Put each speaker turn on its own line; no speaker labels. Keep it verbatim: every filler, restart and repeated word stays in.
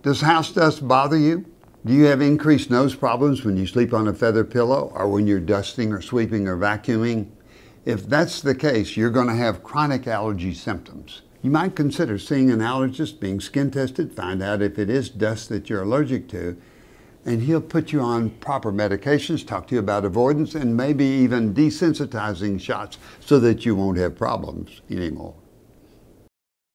Does house dust bother you? Do you have increased nose problems when you sleep on a feather pillow or when you're dusting or sweeping or vacuuming? If that's the case, you're going to have chronic allergy symptoms. You might consider seeing an allergist, being skin tested, find out if it is dust that you're allergic to, and he'll put you on proper medications, talk to you about avoidance, and maybe even desensitizing shots so that you won't have problems anymore.